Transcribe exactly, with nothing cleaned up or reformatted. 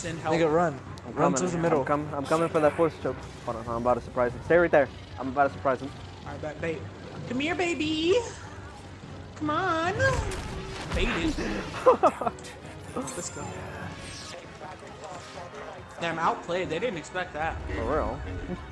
Send help. Nigga, run. I'm Run coming. to the middle. I'm, com I'm coming for that force choke. Hold on, I'm about to surprise him. Stay right there. I'm about to surprise him. All right, back, bait. Come here, baby. Come on. Baited. Let's go. Damn, outplayed. They didn't expect that. For real.